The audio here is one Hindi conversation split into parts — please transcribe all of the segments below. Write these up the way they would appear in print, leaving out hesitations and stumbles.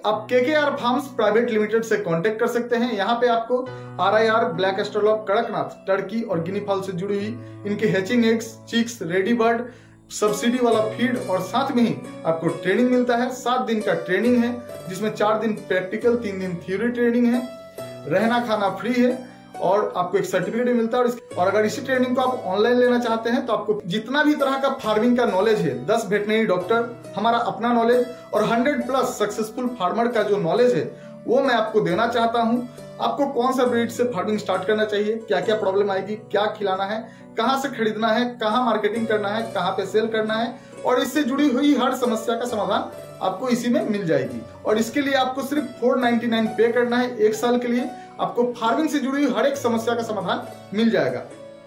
आप केकेआर फार्म्स प्राइवेट लिमिटेड से कांटेक्ट कर सकते हैं। यहाँ पे आपको RIR, black Australorp, Kadaknath, turkey और गिनी फॉल से जुड़ी हुई इनके hatching eggs, chicks, ready bird, subsidy वाला फीड और साथ में ही आपको ट्रेनिंग मिलता है। 7 दिन का ट्रेनिंग है जिसमें 4 दिन प्रैक्टिकल, 3 दिन थ्योरी ट्रेनिंग है। रहना खाना फ्री है और आपको एक सर्टिफिकेट भी मिलता है। और अगर इसी ट्रेनिंग को आप ऑनलाइन लेना चाहते हैं तो आपको जितना भी तरह का फार्मिंग का नॉलेज है, 10 वेटनरी डॉक्टर, हमारा अपना नॉलेज और 100+ सक्सेसफुल फार्मर का जो नॉलेज है वो मैं आपको देना चाहता हूं। आपको कौन सा ब्रीड से फार्मिंग स्टार्ट करना चाहिए, क्या क्या प्रॉब्लम आएगी, क्या खिलाना है, कहां से खरीदना है, कहां मार्केटिंग करना है, कहां पे सेल करना है और इससे जुड़ी हुई हर समस्या का समाधान आपको इसी में मिल जाएगी। और इसके लिए आपको सिर्फ 499 पे करना है 1 साल के लिए। आपको फार्मिंग से जुड़ी हुई हर एक समस्या का समाधान मिल जाएगा।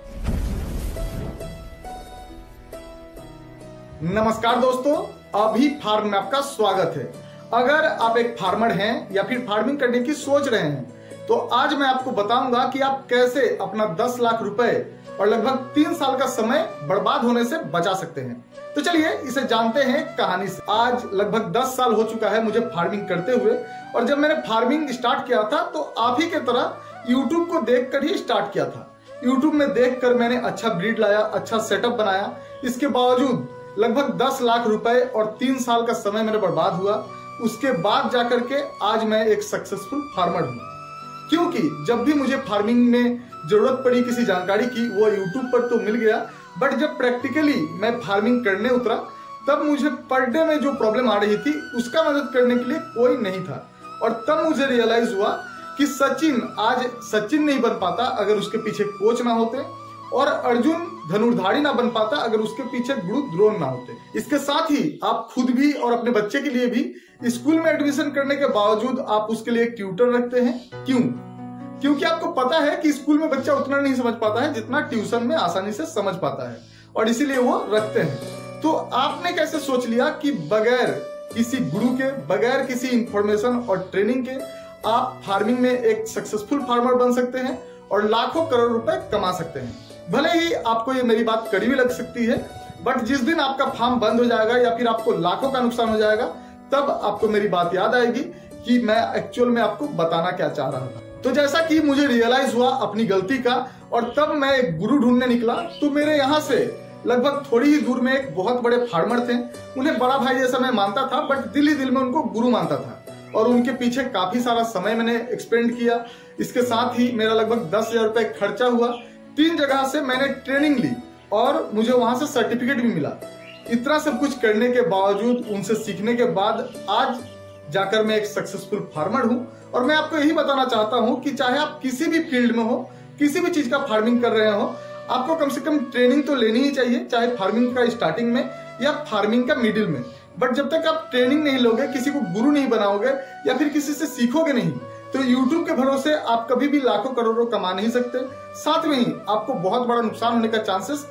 नमस्कार दोस्तों, अभी फार्म में आपका स्वागत है। अगर आप एक फार्मर हैं या फिर फार्मिंग करने की सोच रहे हैं तो आज मैं आपको बताऊंगा कि आप कैसे अपना 10 लाख रुपए और लगभग 3 साल का समय बर्बाद होने से बचा सकते हैं। तो चलिए इसे जानते हैं कहानी से। आज लगभग 10 साल हो चुका है मुझे फार्मिंग करते हुए और जब मैंने फार्मिंग स्टार्ट किया था तो आप ही के तरह यूट्यूब को देखकर ही स्टार्ट किया था। यूट्यूब में देखकर मैंने अच्छा ब्रीड लाया, अच्छा सेटअप बनाया। इसके बावजूद लगभग 10 लाख रुपए और 3 साल का समय मेरा बर्बाद हुआ। उसके बाद जाकर के आज मैं एक सक्सेसफुल फार्मर हूँ। क्योंकि जब भी मुझे फार्मिंग में जरूरत पड़ी किसी जानकारी की, वो यूट्यूब पर तो मिल गया, बट जब प्रैक्टिकली मैं फार्मिंग करने उतरा तब मुझे पर डे में जो प्रॉब्लम आ रही थी उसका मदद करने के लिए कोई नहीं था। और तब मुझे रियलाइज हुआ कि सचिन आज सचिन नहीं बन पाता अगर उसके पीछे कोच ना होते और अर्जुन धनुर्धारी ना बन पाता अगर उसके पीछे गुरु द्रोण ना होते। इसके साथ ही आप खुद भी और अपने बच्चे के लिए भी स्कूल में एडमिशन करने के बावजूद आप उसके लिए एक ट्यूटर रखते हैं। क्यों? क्योंकि आपको पता है कि स्कूल में बच्चा उतना नहीं समझ पाता है जितना ट्यूशन में आसानी से समझ पाता है और इसीलिए वो रखते हैं। तो आपने कैसे सोच लिया कि बगैर किसी गुरु के, बगैर किसी इंफॉर्मेशन और ट्रेनिंग के आप फार्मिंग में एक सक्सेसफुल फार्मर बन सकते हैं और लाखों करोड़ रुपए कमा सकते हैं। भले ही आपको ये मेरी बात कड़वी लग सकती है, बट जिस दिन आपका फार्म बंद हो जाएगा या फिर आपको लाखों का नुकसान हो जाएगा तब आपको मेरी बात याद आएगी कि मैं एक्चुअल में आपको बताना क्या चाह रहा था। तो जैसा कि मुझे रियलाइज हुआ अपनी गलती का और तब मैं एक गुरु ढूंढने निकला, तो मेरे यहाँ से लगभग थोड़ी ही दूर में एक बहुत बड़े फार्मर थे। उन्हें बड़ा भाई जैसा मैं मानता था, बट दिल ही दिल में उनको गुरु मानता था और उनके पीछे काफी सारा समय मैंने एक्सपेंड किया। इसके साथ ही मेरा लगभग 10,000 रुपए खर्चा हुआ। 3 जगह से मैंने ट्रेनिंग ली और मुझे वहां से सर्टिफिकेट भी मिला। इतना सब कुछ करने के बावजूद, उनसे सीखने के बाद आज जाकर मैं एक सक्सेसफुल फार्मर हूं। और मैं आपको यही बताना चाहता हूं कि चाहे आप किसी भी फील्ड में हो, किसी भी चीज का फार्मिंग कर रहे हो, आपको कम से कम ट्रेनिंग तो लेनी ही चाहिए, चाहे फार्मिंग का स्टार्टिंग में या फार्मिंग का मिडिल में। बट जब तक आप ट्रेनिंग नहीं लोगे, किसी को गुरु नहीं बनाओगे या फिर किसी से सीखोगे नहीं, तो यूट्यूब के भरोसे आप कभी भी लाखों करोड़ों कमा नहीं सकते। साथ में ही आपको बहुत बड़ा नुकसान होने का चांसेस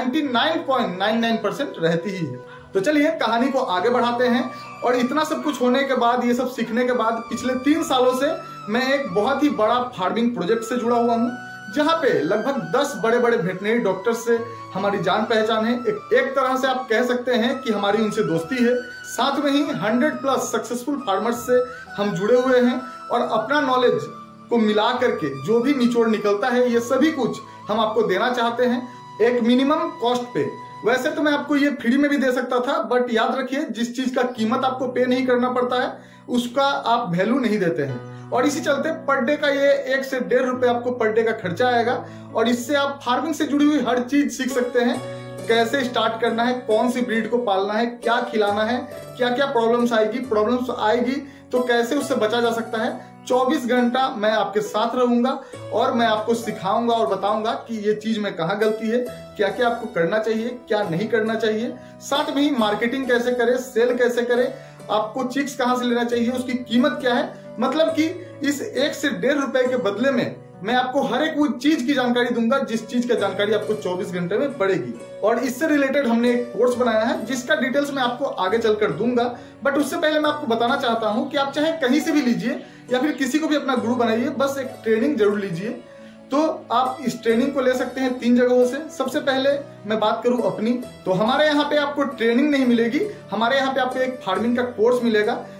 99.99% रहती ही है। तो चलिए कहानी को आगे बढ़ाते हैं। और इतना सब कुछ होने के बाद, ये सब सीखने के बाद, पिछले 3 सालों से मैं एक बहुत ही बड़ा फार्मिंग प्रोजेक्ट से जुड़ा हुआ हूँ, जहाँ पे लगभग 10 बड़े बड़े वेटनरी डॉक्टर से हमारी जान पहचान है। एक तरह से आप कह सकते हैं कि हमारी उनसे दोस्ती है। साथ में ही 100+ सक्सेसफुल फार्मर्स से हम जुड़े हुए हैं और अपना नॉलेज को मिला करके जो भी निचोड़ निकलता है, ये सभी कुछ हम आपको देना चाहते हैं एक मिनिमम कॉस्ट पे। वैसे तो मैं आपको ये फ्री में भी दे सकता था, बट याद रखिए जिस चीज का कीमत आपको पे नहीं करना पड़ता है उसका आप वैल्यू नहीं देते हैं। और इसी चलते पर डे का ये 1 से 1.5 रुपए आपको पर डे का खर्चा आएगा और इससे आप फार्मिंग से जुड़ी हुई हर चीज सीख सकते हैं। कैसे स्टार्ट करना है, कौन सी ब्रीड को पालना है, क्या खिलाना है, क्या क्या प्रॉब्लम्स आएगी तो कैसे उससे बचा जा सकता है। 24 घंटा मैं आपके साथ रहूंगा और मैं आपको सिखाऊंगा और बताऊंगा कि ये चीज में कहाँ गलती है, क्या क्या आपको करना चाहिए, क्या नहीं करना चाहिए। साथ में ही मार्केटिंग कैसे करें, सेल कैसे करें, आपको चिक्स कहाँ से लेना चाहिए, उसकी कीमत क्या है। मतलब कि इस 1 से 1.5 रुपए के बदले में मैं आपको हर एक वो चीज की जानकारी दूंगा जिस चीज का जानकारी आपको 24 घंटे में पड़ेगी। और इससे रिलेटेड हमने एक कोर्स बनाया है जिसका डिटेल्स मैं आपको आगे चलकर दूंगा। बट उससे पहले मैं आपको बताना चाहता हूं कि आप चाहे कहीं से भी लीजिए या फिर किसी को भी अपना गुरु बनाइए, बस एक ट्रेनिंग जरूर लीजिए। तो आप इस ट्रेनिंग को ले सकते हैं 3 जगहों से। सबसे पहले मैं बात करूं अपनी, तो हमारे यहाँ पे आपको ट्रेनिंग नहीं मिलेगी, हमारे यहाँ पे आपको एक फार्मिंग का कोर्स मिलेगा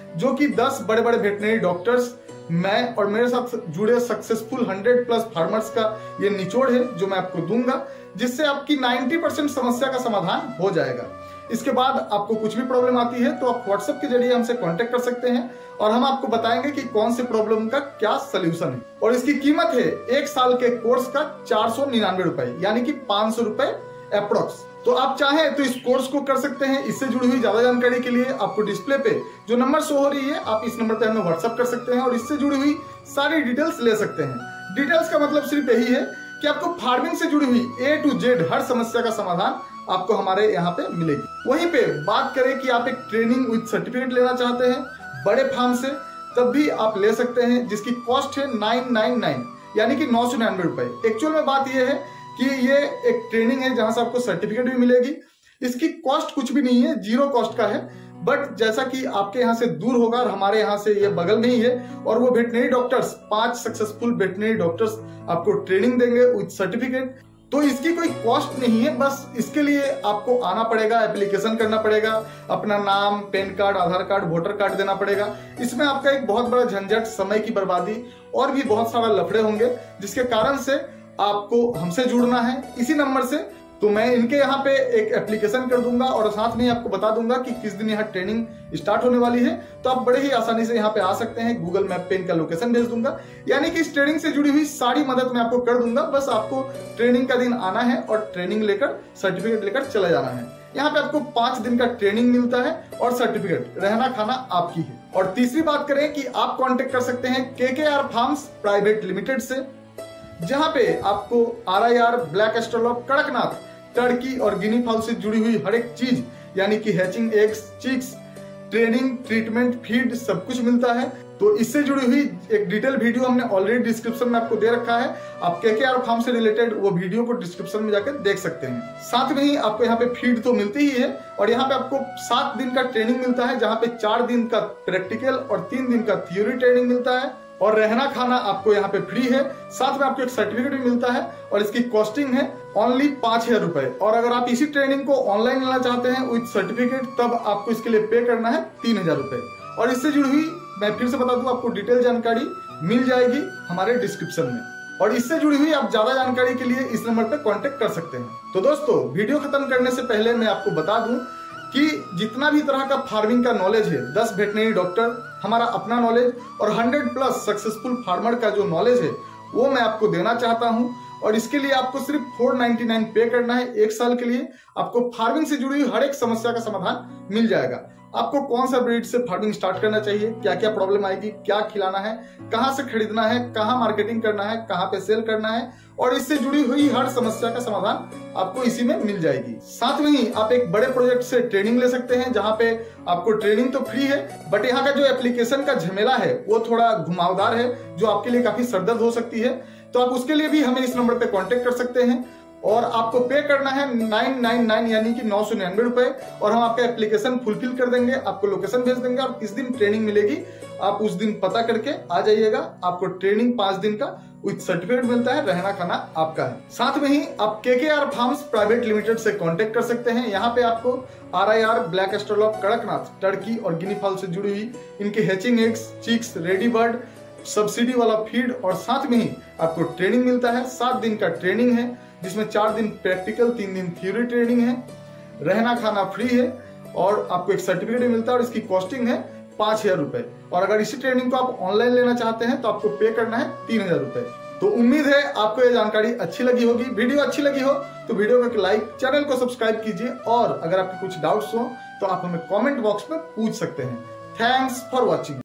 जो कि 10 बड़े बड़े वेटनरी डॉक्टर्स, मैं और मेरे साथ जुड़े सक्सेसफुल 100+ फार्मर्स का ये निचोड़ है जो मैं आपको दूंगा, जिससे आपकी 90% समस्या का समाधान हो जाएगा। इसके बाद आपको कुछ भी प्रॉब्लम आती है तो आप व्हाट्सएप के जरिए हमसे कांटेक्ट कर सकते हैं और हम आपको बताएंगे कि कौन से प्रॉब्लम का क्या सोल्यूशन है। और इसकी कीमत है 1 साल के कोर्स का 499 रुपए, यानी कि 500 रुपए अप्रोक्स। तो आप चाहें तो इस कोर्स को कर सकते हैं। इससे जुड़ी हुई ज्यादा जानकारी के लिए आपको डिस्प्ले पे जो नंबर शो हो रही है, आप इस नंबर पे हमें व्हाट्सएप कर सकते हैं और इससे जुड़ी हुई सारी डिटेल्स ले सकते हैं। डिटेल्स का मतलब सिर्फ यही है कि आपको फार्मिंग से जुड़ी हुई A to Z हर समस्या का समाधान आपको हमारे यहाँ पे मिलेगी। वहीं पे बात करें कि आप एक ट्रेनिंग विद सर्टिफिकेट लेना चाहते हैं बड़े फार्म से, तब भी आप ले सकते हैं, जिसकी कॉस्ट है 999 यानी कि 999 रुपए। एक्चुअल में बात यह है कि ये एक ट्रेनिंग है जहां से आपको सर्टिफिकेट भी मिलेगी। इसकी कॉस्ट कुछ भी नहीं है, 0 कॉस्ट का है। बट जैसा कि आपके यहाँ से दूर होगा और हमारे यहाँ से ये बगल में ही है, और वो veterinary doctors 5 successful veterinary doctors आपको ट्रेनिंग देंगे विद सर्टिफिकेट, तो इसकी कोई कॉस्ट नहीं है। बस इसके लिए आपको आना पड़ेगा, एप्लीकेशन करना पड़ेगा, अपना नाम, PAN card, Aadhaar card, voter card देना पड़ेगा। इसमें आपका एक बहुत बड़ा झंझट, समय की बर्बादी और भी बहुत सारा लफड़े होंगे, जिसके कारण से आपको हमसे जुड़ना है इसी नंबर से। तो मैं इनके यहाँ पे एक एप्लीकेशन कर दूंगा और साथ में आपको बता दूंगा कि किस दिन यहाँ ट्रेनिंग स्टार्ट होने वाली है। तो आप बड़े ही आसानी से यहाँ पे आ सकते हैं। गूगल मैप पे इनका लोकेशन भेज दूंगा, यानी कि इस ट्रेनिंग से जुड़ी हुई सारी मदद मैं आपको कर दूंगा। बस आपको ट्रेनिंग का दिन आना है और ट्रेनिंग लेकर सर्टिफिकेट लेकर चला जाना है। यहाँ पे आपको 5 दिन का ट्रेनिंग मिलता है और सर्टिफिकेट, रहना खाना आपकी है। और तीसरी बात करें कि आप कॉन्टेक्ट कर सकते हैं KKR फार्म्स प्राइवेट लिमिटेड से, जहां पे आपको RIR, black Australorp, Kadaknath, turkey और गिनी फाउल से जुड़ी हुई हर एक चीज, यानी कि hatching eggs, chicks, training, treatment, feed सब कुछ मिलता है। तो इससे जुड़ी हुई एक डिटेल वीडियो हमने ऑलरेडी डिस्क्रिप्शन में आपको दे रखा है। आप KKR फार्म से रिलेटेड वो वीडियो को डिस्क्रिप्शन में जाकर देख सकते हैं। साथ में ही आपको यहाँ पे फीड तो मिलती ही है, और यहाँ पे आपको 7 दिन का ट्रेनिंग मिलता है, जहाँ पे 4 दिन का प्रैक्टिकल और 3 दिन का थ्योरी ट्रेनिंग मिलता है। और रहना खाना आपको यहाँ पे फ्री है। साथ में आपको एक सर्टिफिकेट भी मिलता है और इसकी कॉस्टिंग है ओनली 5000 रुपए। और अगर आप इसी ट्रेनिंग को ऑनलाइन लेना चाहते हैं विद सर्टिफिकेट, तब आपको इसके लिए पे करना है 3000 रुपए। और इससे जुड़ी हुई, मैं फिर से बता दूं, आपको डिटेल जानकारी मिल जाएगी हमारे डिस्क्रिप्शन में। और इससे जुड़ी हुई आप ज्यादा जानकारी के लिए इस नंबर पे कांटेक्ट कर सकते हैं। तो दोस्तों, वीडियो खत्म करने से पहले मैं आपको बता दूं कि जितना भी तरह का फार्मिंग का नॉलेज है, 10 वेटनरी डॉक्टर, हमारा अपना नॉलेज और 100+ सक्सेसफुल फार्मर का जो नॉलेज है, वो मैं आपको देना चाहता हूं। और इसके लिए आपको सिर्फ 499 पे करना है 1 साल के लिए। आपको फार्मिंग से जुड़ी हुई हर एक समस्या का समाधान मिल जाएगा। आपको कौन सा ब्रीड से फार्मिंग स्टार्ट करना चाहिए, क्या क्या प्रॉब्लम आएगी, क्या खिलाना है, कहां से खरीदना है, कहां मार्केटिंग करना है, कहां पे सेल करना है, और इससे जुड़ी हुई हर समस्या का समाधान आपको इसी में मिल जाएगी। साथ में ही आप एक बड़े प्रोजेक्ट से ट्रेनिंग ले सकते हैं, जहां पे आपको ट्रेनिंग तो फ्री है, बट यहाँ का जो एप्लीकेशन का झमेला है वो थोड़ा घुमावदार है, जो आपके लिए काफी सरदर्द हो सकती है। तो आप उसके लिए भी हमें इस नंबर पे कांटेक्ट कर सकते हैं और आपको पे करना है 999 यानी कि 999 रुपए, और हम आपका एप्लीकेशन फुलफिल कर देंगे, आपको लोकेशन भेज देंगे और किस दिन ट्रेनिंग मिलेगी आप उस दिन पता करके आ जाइएगा। आपको ट्रेनिंग 5 दिन का विद सर्टिफिकेट मिलता है, रहना खाना आपका है। साथ में ही आप KKR फार्म्स प्राइवेट लिमिटेड से कांटेक्ट कर सकते हैं। यहाँ पे आपको RIR, black Australorp, Kadaknath, turkey और गिनी फाउल से जुड़ी हुई इनके hatching eggs, chicks, ready bird, subsidy वाला फीड, और साथ में ही आपको ट्रेनिंग मिलता है। 7 दिन का ट्रेनिंग है, जिसमें 4 दिन प्रैक्टिकल, 3 दिन थ्योरी ट्रेनिंग है। रहना खाना फ्री है और आपको एक सर्टिफिकेट भी मिलता है और इसकी कॉस्टिंग है 5000 रुपए। और अगर इसी ट्रेनिंग को आप ऑनलाइन लेना चाहते हैं तो आपको पे करना है 3000 रुपए। तो उम्मीद है आपको ये जानकारी अच्छी लगी होगी। वीडियो अच्छी लगी हो तो वीडियो को लाइक, चैनल को सब्सक्राइब कीजिए, और अगर आपके कुछ डाउट्स हो तो आप हमें कमेंट बॉक्स में पूछ सकते हैं। Thanks for watching.